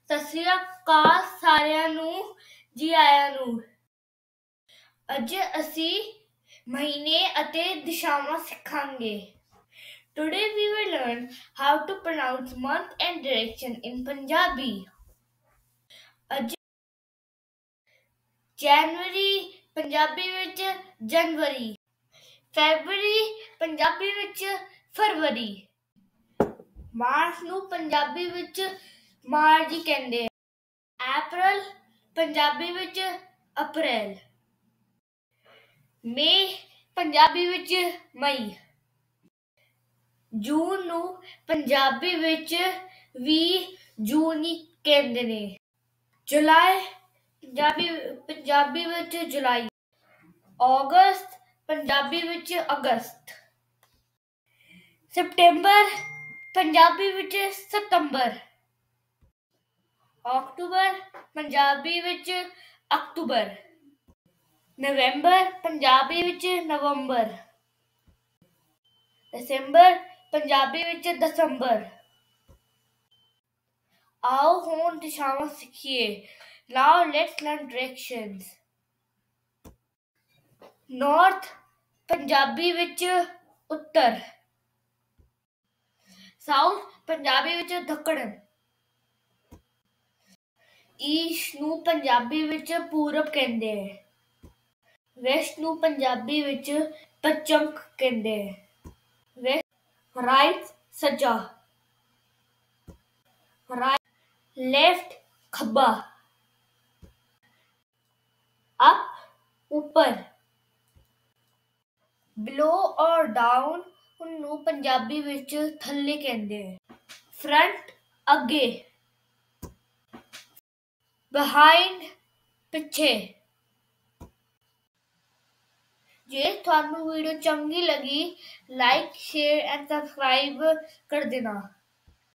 ਸਤਿ ਸ੍ਰੀ ਅਕਾਲ ਸਾਰਿਆਂ ਨੂੰ, ਜੀ ਆਇਆਂ ਨੂੰ। ਅੱਜ ਅਸੀਂ ਮਹੀਨੇ ਅਤੇ ਦਿਸ਼ਾਵਾਂ ਸਿੱਖਾਂਗੇ। Today we will learn how to pronounce month and direction in Punjabi. ਅੱਜ ਜਨਵਰੀ ਪੰਜਾਬੀ ਵਿੱਚ ਜਨਵਰੀ, ਫੈਬਰਵਰੀ ਪੰਜਾਬੀ ਵਿੱਚ ਫਰਵਰੀ, ਮਾਰਚ ਨੂੰ ਪੰਜਾਬੀ ਵਿੱਚ ਮਾਰਚ ਕਹਿੰਦੇ। ਅਪ੍ਰੈਲ ਪੰਜਾਬੀ ਵਿੱਚ ਅਪ੍ਰੈਲ, ਮਈ ਪੰਜਾਬੀ ਵਿੱਚ ਮਈ, ਜੂਨ ਨੂੰ ਪੰਜਾਬੀ ਵਿੱਚ ਵੀ ਜੂਨ ਹੀ ਕਹਿੰਦੇ ਨੇ। ਜੁਲਾਈ ਪੰਜਾਬੀ ਵਿੱਚ ਜੁਲਾਈ, ਅਗਸਤ ਪੰਜਾਬੀ ਵਿੱਚ ਅਗਸਤ, ਸਤੰਬਰ ਪੰਜਾਬੀ ਵਿੱਚ ਸਤੰਬਰ, ਅਕਤੂਬਰ ਪੰਜਾਬੀ ਵਿੱਚ ਅਕਤੂਬਰ, ਨਵੰਬਰ ਪੰਜਾਬੀ ਵਿੱਚ ਨਵੰਬਰ, ਦਸੰਬਰ ਪੰਜਾਬੀ ਵਿੱਚ ਦਸੰਬਰ। ਆਓ ਹੁਣ ਦਿਸ਼ਾਵਾਂ ਸਿੱਖੀਏ। Now let's learn directions. North Punjabi ਵਿੱਚ ਉੱਤਰ, South ਪੰਜਾਬੀ ਵਿੱਚ ਦੱਖਣ, ਈਸਟ ਨੂੰ ਪੰਜਾਬੀ ਵਿੱਚ ਪੂਰਬ ਕਹਿੰਦੇ। ਵੈਸਟ ਨੂੰ ਪੰਜਾਬੀ ਵਿੱਚ ਪੱਛਮ ਕਹਿੰਦੇ। ਰਾਈਟ ਸੱਜਾ, ਲੈਫਟ ਖੱਬਾ, ਅਪ ਉੱਪਰ, ਬਿਲੋ ਔਰ ਡਾਊਨ ਨੂੰ ਪੰਜਾਬੀ ਵਿੱਚ ਥੱਲੇ ਕਹਿੰਦੇ। ਫਰੰਟ ਅੱਗੇ, ਬਿਹਾਈਂਡ ਪਿੱਛੇ। ਜੇ ਤੁਹਾਨੂੰ ਵੀਡੀਓ ਚੰਗੀ ਲੱਗੀ, ਲਾਈਕ, ਸ਼ੇਅਰ ਐਂਡ ਸਬਸਕ੍ਰਾਈਬ ਕਰ ਦੇਣਾ।